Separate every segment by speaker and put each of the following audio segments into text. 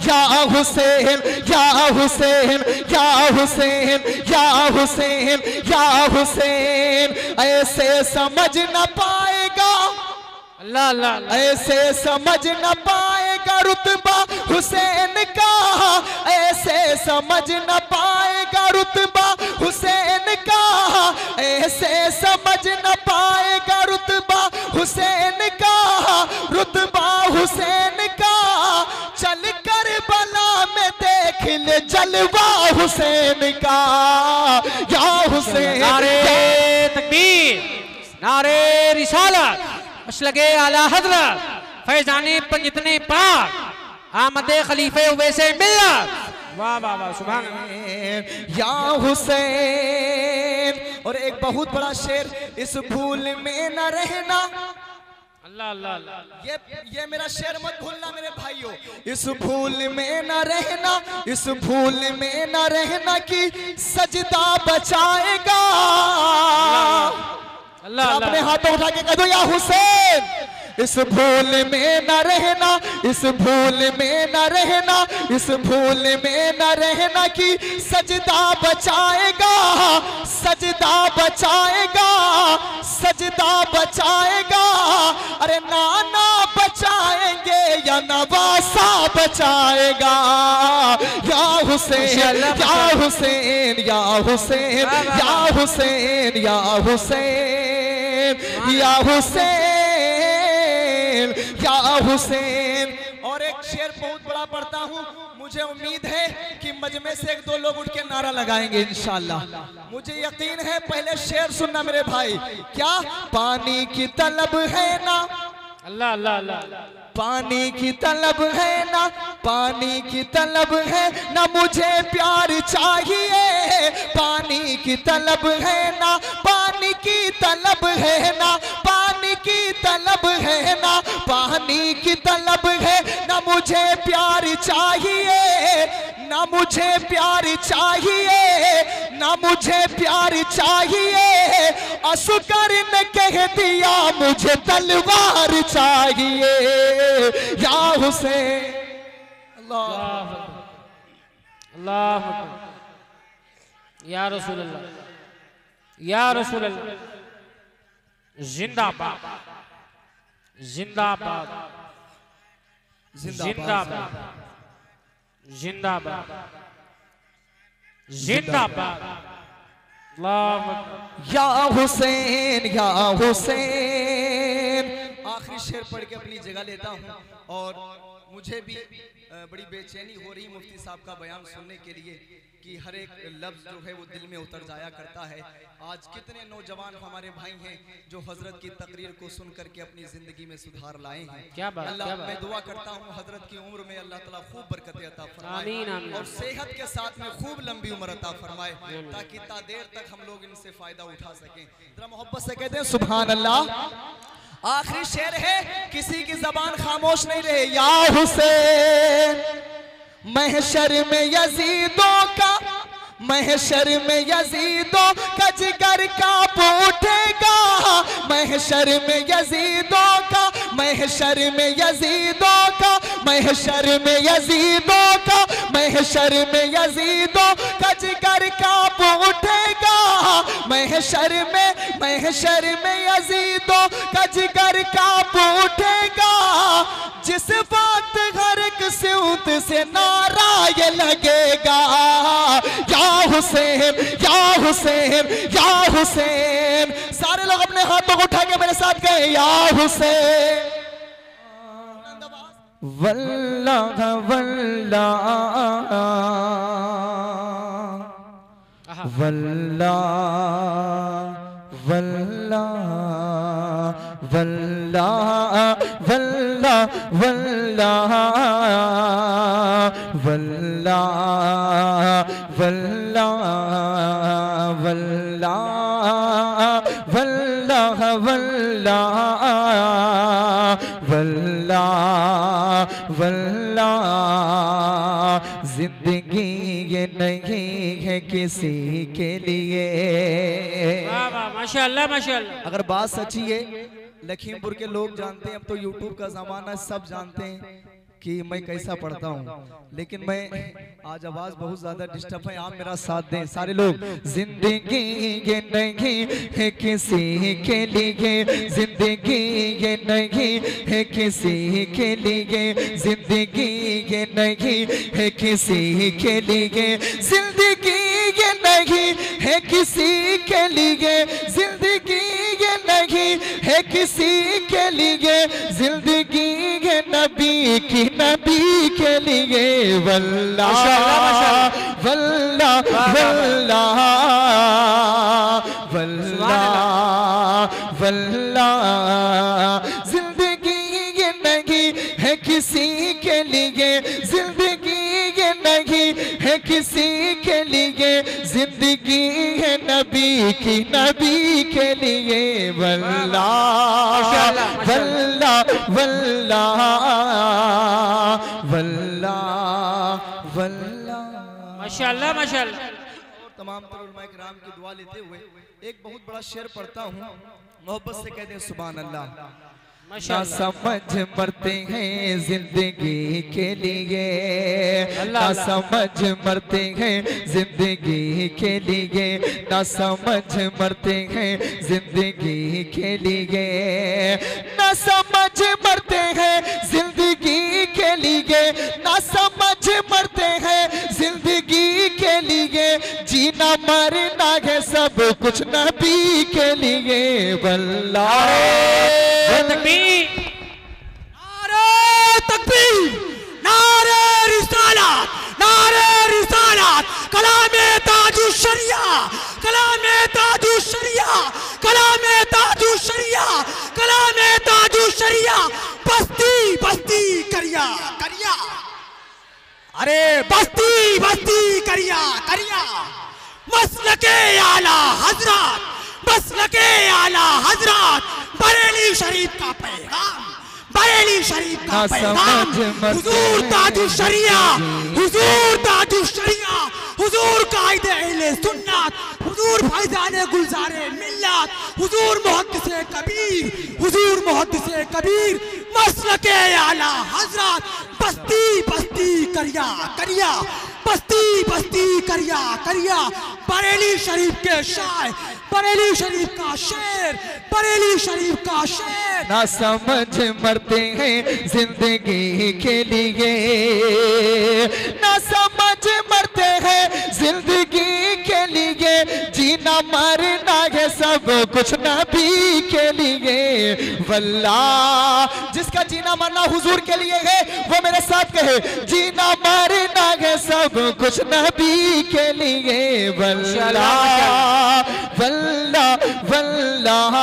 Speaker 1: या हुसैन या हुसैन या हुसैन या हुसैन या हुसैन। ऐसे समझ न पाएगा
Speaker 2: अल्लाह अल्लाह,
Speaker 1: ऐसे समझ न पाएगा रुतबा हुसैन का, ऐसे समझ न पाएगा रुतबा हुसैन का, ऐसे समझ न पाएगा रुतबा हुसैन का, रुतबा हुसैन का। चल कर बला में देख ले जलवा हुसैन का, या हुसैन।
Speaker 2: नारे तकबीर, नारे रिसालत, मसलके आला हज़रत फैज़ाने पंजतने पाक आमदे खलीफे वैसे मिल्लत। वाह वाह वाह, सुभान अल्लाह।
Speaker 1: या हुसैन। और एक बहुत बड़ा शेर, इस भूल में न रहना।
Speaker 2: अल्लाह अल्लाह अल्लाह,
Speaker 1: ये मेरा शेर मत भूलना मेरे भाइयों। इस भूल में न रहना, इस भूल में न रहना कि सजदा बचाएगा।
Speaker 2: अल्लाह
Speaker 1: अपने हाथों उठा के कह दो या हुसैन। इस भूल में न रहना, इस भूल में न रहना, इस भूल में न रहना कि सजदा बचाएगा, सजदा बचाएगा, सजदा बचाएगा। अरे नाना बचाएंगे या नवासा बचाएगा। या हुसैन या हुसैन या हुसैन या हुसैन या हुसैन या हुसैन या हुसैन। और एक शेर बहुत बड़ा पढ़ता हूँ, मुझे उम्मीद है कि मजमे से एक दो लोग उठ के नारा लगाएंगे इंशाअल्लाह, मुझे यकीन है। पहले शेर सुनना मेरे भाई। क्या पानी की तलब है ना,
Speaker 2: अल्लाह अल्लाह अल्लाह,
Speaker 1: पानी की तलब है ना, पानी की तलब है ना, मुझे प्यार चाहिए। पानी की तलब है ना, पानी की तलब है ना, पानी की तलब है ना, पानी की तलब है ना, मुझे प्यार चाहिए, ना मुझे प्यार चाहिए, ना मुझे प्यार चाहिए। असगर ने कह दिया मुझे तलवार चाहिए। या हुसैन। अल्लाह
Speaker 2: अल्लाह, या रसूल अल्लाह, या रसूल अल्लाह, जिंदाबाद जिंदाबाद जिंदाबाद जिंदाबाद जिंदाबाद।
Speaker 1: या हुसैन या हुसैन। आखिरी शेर पढ़ के अपनी जगह लेता हूँ। और मुझे भी बड़ी बेचैनी हो रही मुफ्ती साहब का बयान सुनने के लिए कि हर एक लफ्ज़ जो है वो दिल में उतर जाया करता है। आज कितने नौजवान हमारे भाई हैं जो हजरत की तकरीर को सुन करके अपनी ज़िंदगी में सुधार लाए हैं।
Speaker 2: क्या बात,
Speaker 1: अल्लाह,
Speaker 2: क्या बात।
Speaker 1: मैं दुआ करता हूँ हजरत की उम्र में अल्लाह ताला खूब बरकत अता फरमाए,
Speaker 2: आमीन, आमीन।
Speaker 1: और सेहत के साथ में खूब लंबी उम्र अता फरमाए, ताकि ता देर तक हम लोग इनसे फायदा उठा सकें। जरा मोहब्बत से कहते हैं सुभान अल्लाह। आखिरी शेर है, किसी की जबान खामोश नहीं रहे। या हुसैन। महशर में यजीदों का, महशर में यजीदों का जिगर कांप उठेगा। महशर में यजीदों का, महशर में यजीदों का, महशर में यजीदों का, महशर में यजीदों का जिगर कांप उठेगा। महशर में यजीदों का जिगर कांप उठेगा। जिस वक्त हर एक सिउत से नारा ये लगेगा। या हुसैन या हुसैन या हुसैन। सारे लोग अपने हाथों को उठा के मेरे साथ गए या हुसैन। वल्लाह वल्लाह वल्लाह वल्लाह वल्लाह वल्लाह वल्लाह वल्लाह वल्लाह वल्लाह वल्लाह वल्लाह वल्लाह। जिंदगी ये नहीं है किसी के लिए।
Speaker 2: वाह वाह, माशाअल्लाह माशाअल्लाह।
Speaker 1: अगर बात सच्ची है, लखीमपुर के लोग जानते हैं, अब तो यूट्यूब का जमाना, सब जानते हैं कि मैं कैसा पढ़ता हूँ, लेकिन मैं आज आवाज बहुत ज्यादा डिस्टर्ब है, आप मेरा साथ दें सारे लोग। जिंदगी ये नहीं है किसी के लिए, जिंदगी ये नहीं है किसी के लिए, जिंदगी ये नहीं है किसी के लिए, जिंदगी ये नहीं है किसी के लिए, जिंदगी ये नहीं है किसी के लिए, जिंदगी ये नबी की नबी के लिए। वल्लाह वल्लाह वल्लाह वल्लाह वल्लाह, जिंदगी ये नहीं है किसी के लिए, जिंदगी ये नहीं है किसी के लिए, जिंदगी है नबी की नबी के लिए। वल्लाह वल्लाह वल्लाह वल्लाह वल्लाह।
Speaker 2: माशाअल्लाह माशाअल्लाह।
Speaker 1: और तमाम तर उलमाए किराम की दुआ लेते हुए एक बहुत बड़ा शेर पढ़ता हूँ, मोहब्बत से कहते हैं सुभान अल्लाह। ना समझ मरते हैं जिंदगी के लिए, ना समझ मरते हैं जिंदगी के लिए, ना समझ मरते हैं जिंदगी के लिए, ना समझ मरते हैं जिंदगी के लिए, ना समझ मरते हैं जिंदगी के लिए, जीना मरना है सब कुछ नबी के लिए। वल्लाह
Speaker 3: तकबीर, नारे तकबीर, नारे रिसालत, नारे रिसालत, कलामे ताजु शरिया, कलामे ताजु शरिया, कलामे ताजु शरिया, कलामे ताजु शरिया, बस्ती बस्ती करिया करिया, अरे बस्ती बस्ती करिया करिया, मसलके आला हजरत, मसलके आला हजरत, बरेली शरीफ का पैगाम, बरेली शरीफ का पैगाम, हुजूर ताजु शरिया, हुजूर ताजु शरिया, हुजूर कायदे अहले सुन्नत, हुजूर फैजाने गुलजारे मिल्लत, हुजूर मुहद्दिसे कबीर, हुजूर मुहद्दिसे कबीर, मसलके आला हजरत, बस्ती बस्ती करिया करिया, बस्ती बस्ती करिया करिया, बरेली शरीफ के शायर, बरेली शरीफ का शेर, बरेली शरीफ का शेर।
Speaker 1: ना समझ मरते हैं जिंदगी के लिए, ना समझ मरते हैं जिंदगी के लिए, जीना मरना है सब कुछ नबी के लिए। वल्लाह जिसका जीना मरना हुजूर के लिए है वो मेरे साथ कहे, जीना मरना है सब कुछ नबी के लिए। वल्लाह वल्लाह वल्लाह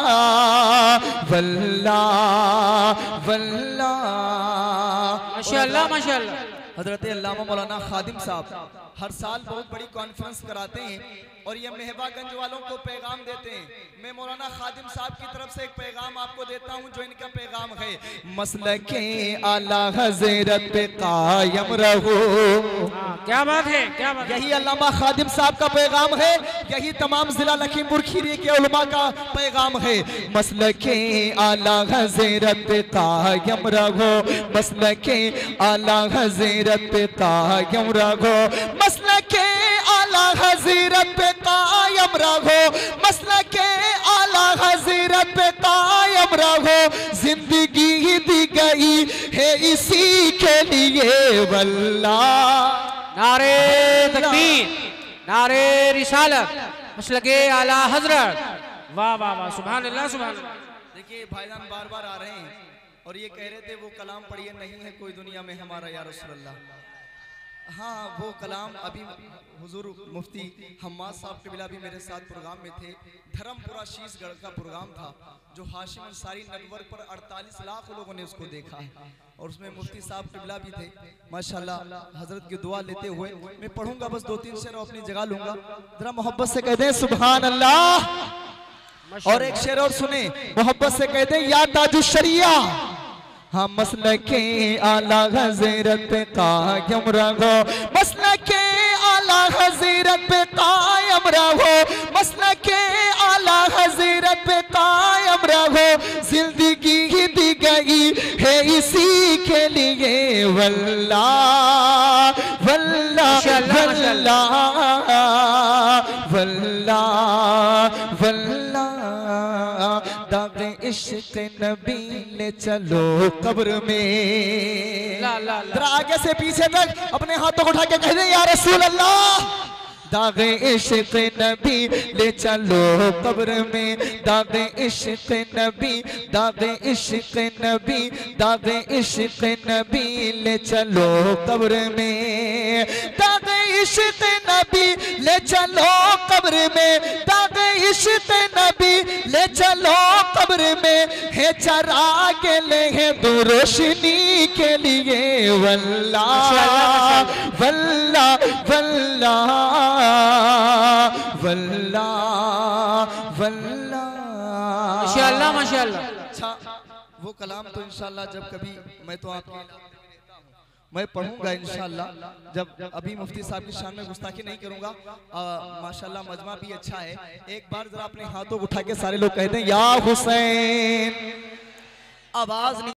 Speaker 1: वल्लाह वल्लाह।
Speaker 2: माशाअल्लाह माशाअल्लाह।
Speaker 1: हजरत अल्लामा मौलाना खादिम साहब हर साल बहुत बड़ी कॉन्फ्रेंस कराते हैं और ये मेहबागंज वालों को पैगाम देते हैं। मैं मौलाना खादिम साहब की तरफ से एक पैगाम आपको देता हूं जो इनका पैगाम है, मसलके आला हज़रत पे कायम रहो।
Speaker 2: क्या बात है, क्या बात है।
Speaker 1: यही अल्लामा खादिम साहब का पैगाम है, यही तमाम जिला लखीमपुर खीरी के उलमा का पैगाम है, मसलके आला हज़रत पे कायम रहो, मसलके आला हज़रत पे कायम रहो, मसलके आला हज़रत पे कायम रहो, मसलके आला हज़रत पे कायम रहो, जिंदगी दी गई है इसी के लिए। वल्लाह
Speaker 2: नारे तकबीर, नारे रिसालत, मसलके आला हजरत। वाह वाह वाह, सुभान अल्लाह सुभान अल्लाह।
Speaker 1: देखिए भाईजान बार बार आ रहे हैं और ये कह रहे थे वो कलाम पढ़िए, नहीं है कोई दुनिया में हमारा या रसूल अल्लाह। हाँ वो कलाम अभी हुजूर मुफ्ती हम्माद साहब क़िबला भी मेरे साथ प्रोग्राम में थे। धर्मपुरा शीशगढ़ का प्रोग्राम था जो हाशिम अंसारी नेटवर्क पर 48 लाख लोगों ने उसको देखा है और उसमें मुफ्ती साहब क़िबला भी थे माशाल्लाह। हजरत की दुआ लेते हुए मैं पढ़ूंगा बस 2-3 शेर और अपनी जगह लूंगा, जरा मोहब्बत से कह दें सुभान अल्लाह। और एक शेर और सुने, मोहब्बत से कह दें या ताजुश शरिया। हाँ मसलके आला हज़रत पे कायम रहो, मसलके आला हज़रत पे कायम रहो, मसलके आला आला हजरत पे कायम रहो, जिंदगी ही दी गई है इसी के लिए। वल्लाह वल्लाह वल्लाह वल्लाह वल्लाह, दागे इश्क नबी ले चलो कब्र में। जरा आगे से पीछे तक अपने हाथों को उठा के कह दे या रसूल अल्लाह। दागे इश्क नबी ले चलो कब्र में, दागे इश्क नबी, दागे इश्क नबी, दागे इश्क नबी ले चलो कब्र में, दागे इश्क नबी ले चलो कब्र में, दागे इश्क नबी ले चलो कब्र में, है चराग ले है दो रोशनी के लिए। वल्लाह वल्लाह वल्लाह वल्लाह वल्लाह।
Speaker 2: माशाअल्लाह माशाअल्लाह।
Speaker 1: अच्छा, वो कलाम तो इंशाल्लाह जब कभी मैं तो आपके मैं पढ़ूंगा इंशाल्लाह, जब अभी मुफ्ती साहब की शान में गुस्ताखी नहीं करूंगा। माशाल्लाह मजमा भी अच्छा है। एक बार जरा अपने हाथों को उठा के सारे लोग कहते हैं या हुसैन। आवाज